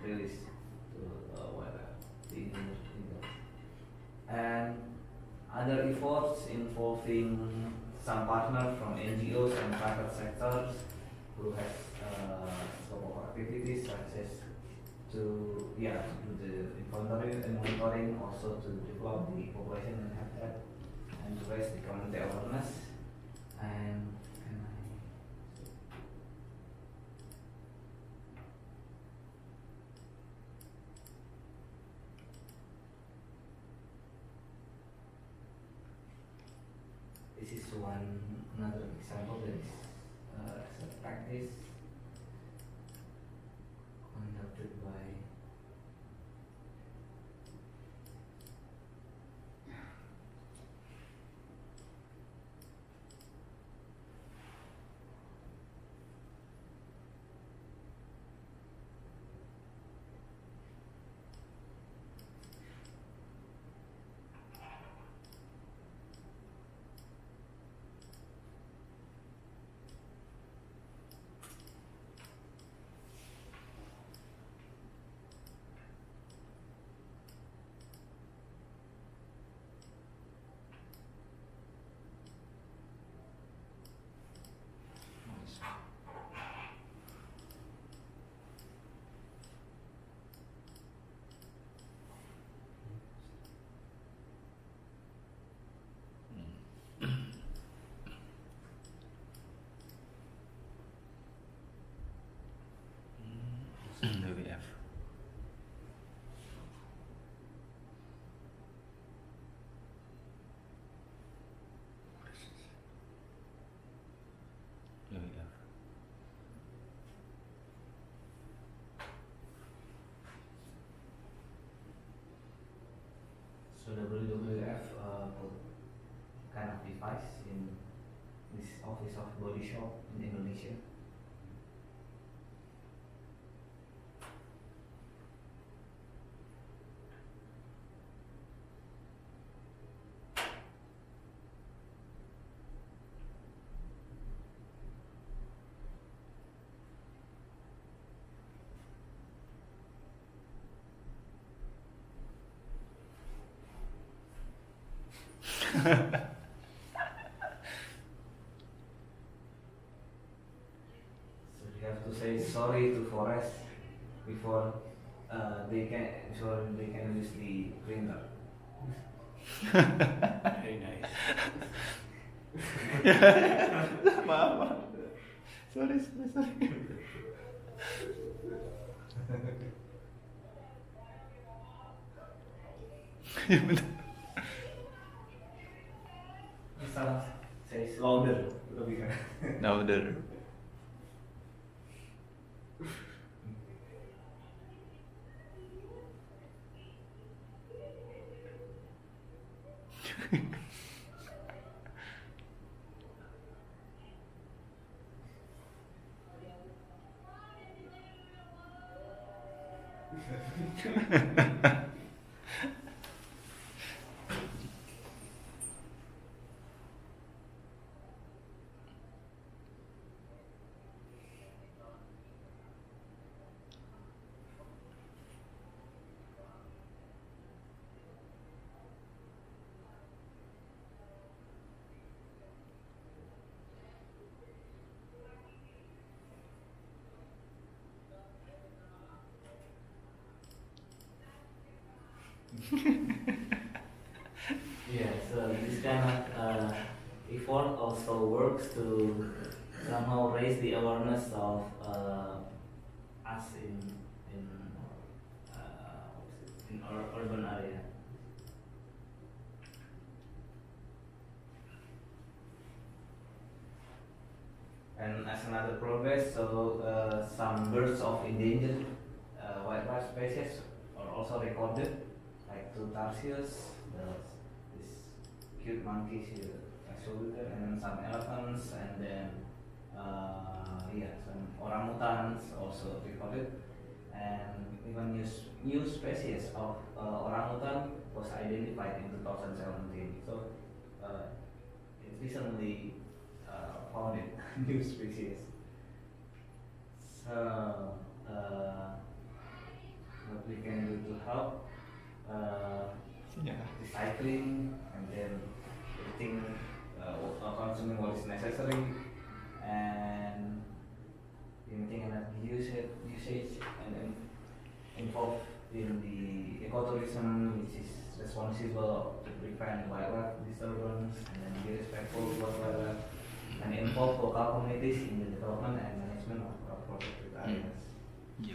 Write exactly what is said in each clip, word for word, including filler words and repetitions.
released to uh, whatever the Indonesia. And other efforts involving some partners from N G Os and private sectors who has uh, scope of activities such as to yeah to do the inventory and monitoring, also to develop the population and habitat, and to raise the community awareness. And can I this is one another example that is uh, as a practice conducted by W W F. W W F. so W W F uh, put kind of device in this office of body shop in Indonesia. So you have to say sorry to forest before uh, they can before they can use the printer. Very nice. Maaf, maaf. Sorry, sorry, sorry. Ya benar. Salah, say louder lebih kan. Louder. Yeah, so this kind of uh, effort also works to somehow raise the awareness of uh, us in in uh, what is it, in our urban area. And as another progress, so uh, some birds of endangered uh, wildlife species are also recorded, like two tarsiers, the, this cute monkeys here, I showed you there, and then some elephants, and then uh, yeah, some orangutans also recorded, and even new, s- new species of uh, orangutan was identified in two thousand seventeen. So uh, it recently uh, founded new species. So uh, what we can do to help uh, Yeah. recycling, and then everything uh, uh, consuming what is necessary, and limiting energy usage, usage and then involved in the ecotourism, which is responsible to prevent wildlife disturbance and then be respectful towards wildlife, and involve local communities in the development and management of, of protected areas. Yep.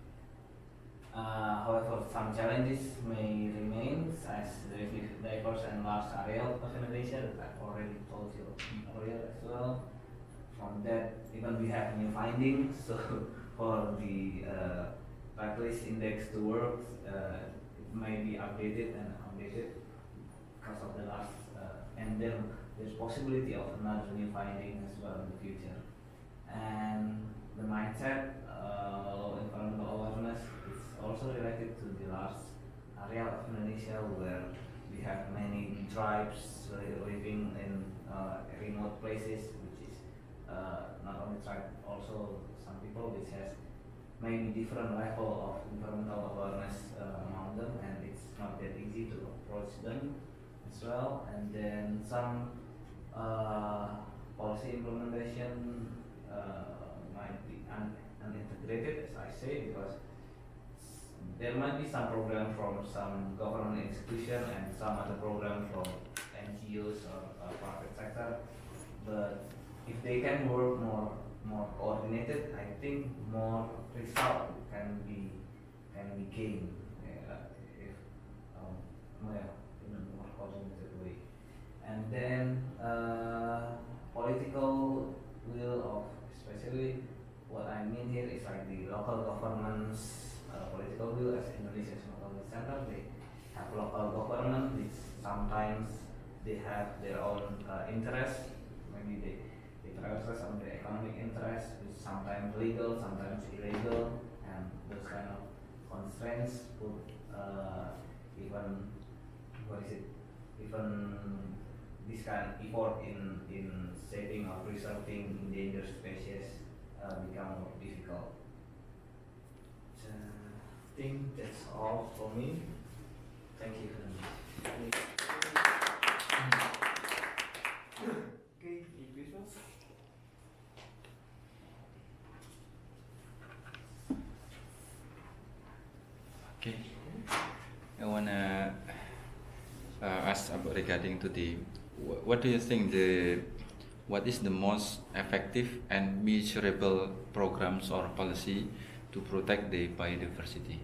Uh, however, some challenges may remain, as the diverse and large area of Indonesia that I've already told you earlier as well. From that, even we have new findings. So for the uh, backlist index to work, uh, it may be updated and updated because of the last, uh, and then there's possibility of another new finding as well in the future. And the mindset, uh, environmental awareness is also related to the large area of Indonesia where we have many tribes living in uh, remote places, which is uh, not only tribe, also some people which has maybe different level of environmental awareness uh, among them, and it's not that easy to approach them as well. And then some uh, policy implementation uh, might be un unintegrated, as I say, because there might be some program from some government institution and some other program from N G Os or uh, private sector, but if they can work more more coordinated, I think more result can be can be gained uh, if um, well, in a more coordinated way. And then uh, political will of, especially what I mean here is like the local governments uh, political will, as Indonesia's local center. They have local government which sometimes they have their own uh, interests. Maybe they they prioritize on the economic interests, which sometimes legal, sometimes illegal, and those kind of constraints put uh, even what is it even this kind of effort in in saving or preserving endangered species uh, become more difficult. So, I think that's all for me. Thank you very much. Okay, visuals. Okay. I wanna uh, ask about regarding to the wh- what do you think the what is the most effective and measurable programs or policy to protect the biodiversity?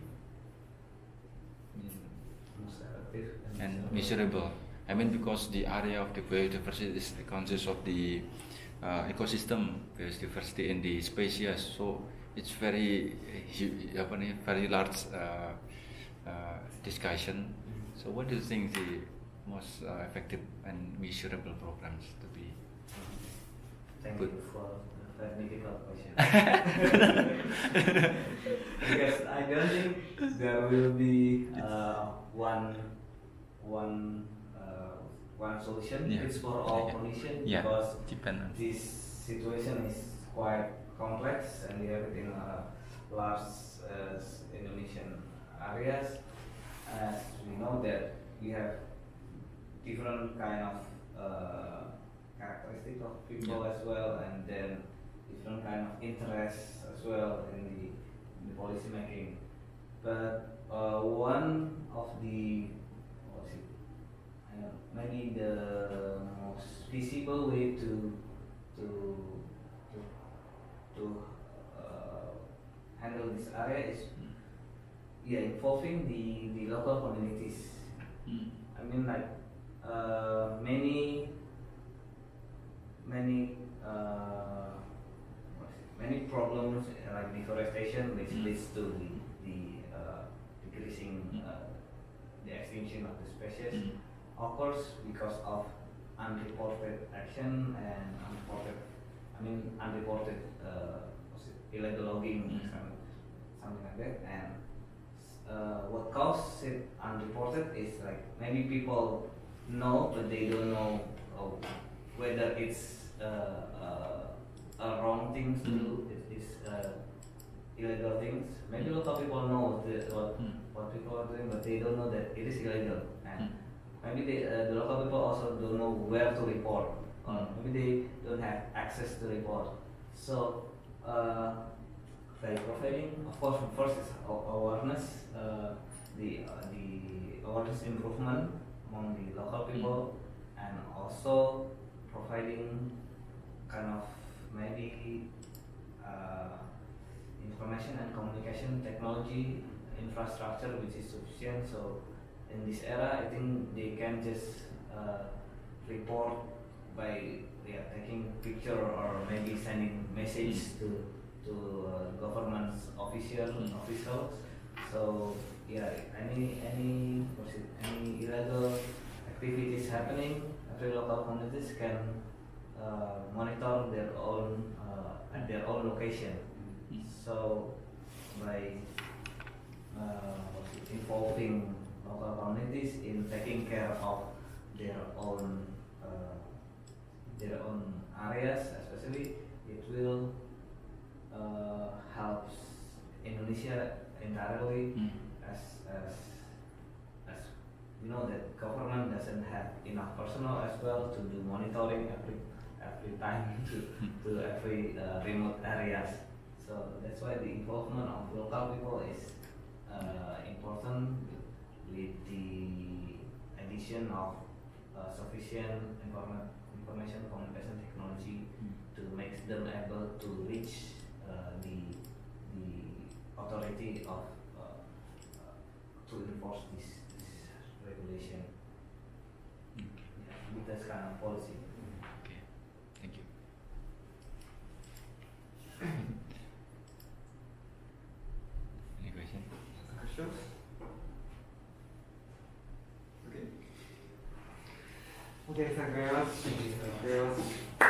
Most effective And measurable. I mean, because the area of the biodiversity is consists of the uh, ecosystem biodiversity in the species, so it's very uh, hu- apa ni, very large uh, uh, discussion. So, what do you think the most uh, effective and measurable programs to be? Thank Good. you for the very difficult question. Because I don't think there will be uh, one one uh, one solution. Yeah. It's for all Yeah. conditions Yeah. because Depend on. this situation is quite complex and we have it in uh, large uh, Indonesian areas. As we know that we have different kind of uh, characteristic of people Yeah. as well, and then different kind of interests as well in the, in the policy making. But uh, one of the what's it, I don't know, maybe the most feasible way to to to, to uh, handle this area is yeah involving the the local communities. Mm. I mean like uh, many many uh, what is it, many problems uh, like deforestation, which Mm. leads to the, the uh, decreasing uh, the extinction of the species, Mm. occurs because of unreported action and unreported, I mean unreported uh, what's it, illegal logging, Mm. something, something like that. And uh, what causes it unreported is like maybe people know, but they don't know uh, whether it's uh, uh, a wrong thing to do. It is uh, illegal things. Maybe local people know the, what Mm. what people are doing, but they don't know that it is illegal. And Mm. maybe they, uh, the local people also don't know where to report, or Mm. maybe they don't have access to report. So, uh, by providing, of course, first is a- awareness, uh, the uh, the awareness improvement among the local people, and also providing kind of maybe uh, information and communication technology infrastructure which is sufficient. So in this era, I think they can just uh, report by yeah, taking picture or maybe sending message to to uh, government official Mm. officials. So yeah, any any what's it, any illegal activities happening, every local communities can uh, monitor their own uh, at their own location. Mm. So by uh, what's it, involving local communities in taking care of their own uh, their own areas, especially it will uh, help Indonesia entirely, Mm. as as as we know that government doesn't have enough personnel as well to do monitoring every every time to to every uh, remote areas. So that's why the involvement of local people is uh, important with the addition of uh, sufficient informa- information communication technology Mm. to make them able to reach uh, the the authority of uh, uh, to enforce this, this regulation. Mm. Yeah, with that kind of policy. Okay, thank you. Any question? Questions? Okay. Okay, thank you very much. Thank you very much.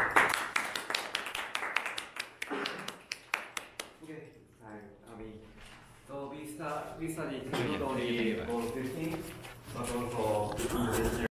Okay, time. I mean, so we start we studied not only all fifteen, but also